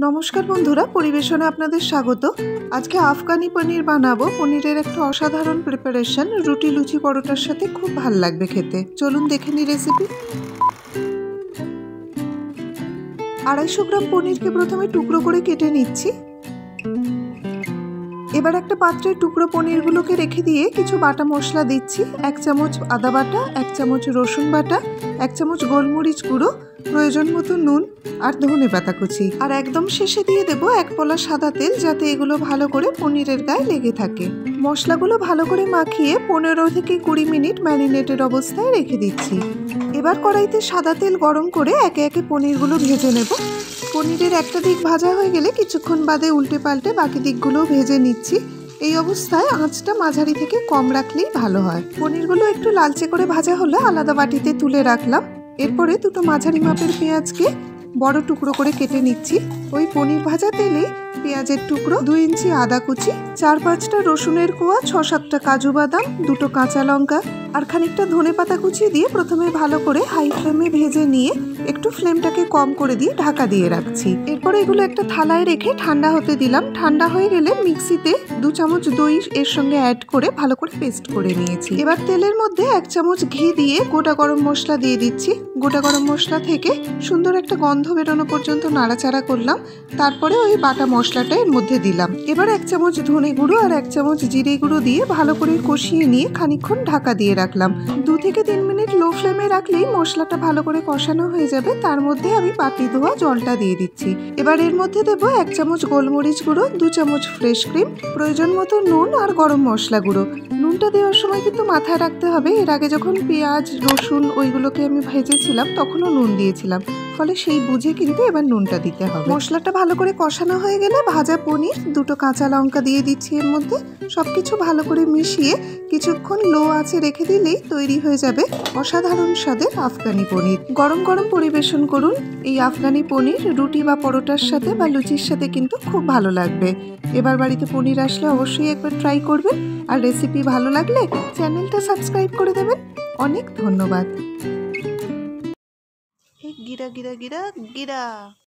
নমস্কার বন্ধুরা, পরিবেশনে আপনাদের স্বাগত। আজকে আফগানি পনির বানাবো। পনিরের একটা অসাধারণ প্রিপারেশন, রুটি লুচি পরোটার সাথে খুব ভালো লাগবে খেতে। চলুন দেখে নিই রেসিপি। 250 গ্রাম পনিরকে প্রথমে টুকরো করে কেটে নিচ্ছি। এবার একটা পাত্রে টুকরো পনিরগুলোকে রেখে দিয়ে কিছু বাটা মশলা দিচ্ছি। 1 চামচ আদা বাটা, 1 চামচ রসুন বাটা, 1 চামচ গোলমরিচ গুঁড়ো, প্রয়োজন মতো নুন আর ধনে পাতা কুচি। আর একদম শেষে দিয়ে দেব 1 পলা সাদা তেল, যাতে এগুলো ভালো করে পনিরের গায়ে লেগে থাকে। মশলাগুলো ভালো করে মাখিয়ে 15 থেকে 20 মিনিট ম্যারিনেটেড অবস্থায় রেখে দিচ্ছি। এবার কড়াইতে সাদা তেল গরম করে একে একে পনিরগুলো ভেজে নেব। পনিরের একটা দিক ভাজা হয়ে গেলে কিছুক্ষণ বাদে উল্টে পাল্টে বাকি দিকগুলোও ভেজে নিচ্ছি। এই অবস্থায় আঁচটা মাঝারি থেকে কম রাখলেই ভালো হয়। পনিরগুলো একটু লালচে করে ভাজা হলে আলাদা বাটিতে তুলে রাখলাম। এরপরে দুটো মাঝারি মাপের পেঁয়াজকে বড় টুকরো করে কেটে নিচ্ছি। ওই পনির ভাজা তেলে পেঁয়াজের টুকরো, 2 ইঞ্চি আদা কুচি, 4-5টা রসুনের কোয়া, 6-7টা কাজু বাদাম, 2টো কাঁচা লঙ্কা আর খানিকটা ধনে পাতা কুচি দিয়ে প্রথমে ভালো করে হাই ফ্লেমে ভেজে নিয়ে একটু ফ্লেমটাকে কম করে দিয়ে ঢাকা দিয়ে রাখছি। এরপরে এগুলো একটা থালায় রেখে ঠান্ডা হতে দিলাম। ঠান্ডা হয়ে গেলে মিক্সিতে 2 চামচ দই এর সঙ্গে অ্যাড করে ভালো করে পেস্ট করে নিয়েছি। এবার তেলের মধ্যে 1 চামচ ঘি দিয়ে গোটা গরম মশলা দিয়ে দিচ্ছি। গোটা গরম মশলা থেকে সুন্দর একটা গন্ধ বেরোনো পর্যন্ত নাড়াচাড়া করলাম। তারপরে ওই বাটা মশলাটা এর মধ্যে দিলাম। এবার 1 চামচ ধনে গুঁড়ো আর 1 চামচ জিরে গুঁড়ো দিয়ে ভালো করে কষিয়ে নিয়ে খানিকক্ষণ ঢাকা দিয়ে রাখলাম। 2 থেকে 3 মিনিট লো ফ্লেমে রাখলেই মশলাটা ভালো করে কষানো হয়ে যাবে। তার মধ্যে আমি বাটি ধোয়া জলটা দিয়ে দিচ্ছি। এবার এর মধ্যে দেবো 1 চামচ গোলমরিচ গুঁড়ো, 2 চামচ ফ্রেশ ক্রিম, প্রয়োজন মতো নুন আর গরম মশলা গুঁড়ো। নুনটা দেওয়ার সময় কিন্তু মাথায় রাখতে হবে, এর আগে যখন পেঁয়াজ রসুন ওইগুলোকে আমি ভেজেছিলাম তখনও নুন দিয়েছিলাম, ফলে সেই বুঝে কিন্তু এবার নুনটা দিতে হবে। মশলাটা ভালো করে কষানো হয়ে গেলে ভাজা পনির, 2টো কাঁচা লঙ্কা দিয়ে দিচ্ছি এর মধ্যে। সবকিছু ভালো করে মিশিয়ে কিছুক্ষণ লো আঁচে রেখে দিলেই তৈরি হয়ে যাবে অসাধারণ স্বাদের আফগানি পনির। গরম গরম পরিবেশন করুন। এই আফগানি পনির রুটি বা পরোটার সাথে বা লুচির সাথে কিন্তু খুব ভালো লাগবে। এবার বাড়িতে পনির আসলে অবশ্যই একবার ট্রাই করবেন। আর রেসিপি ভালো লাগলে চ্যানেলটা সাবস্ক্রাইব করে দেবেন। অনেক ধন্যবাদ। গিরা গিরা গিরা গিরা।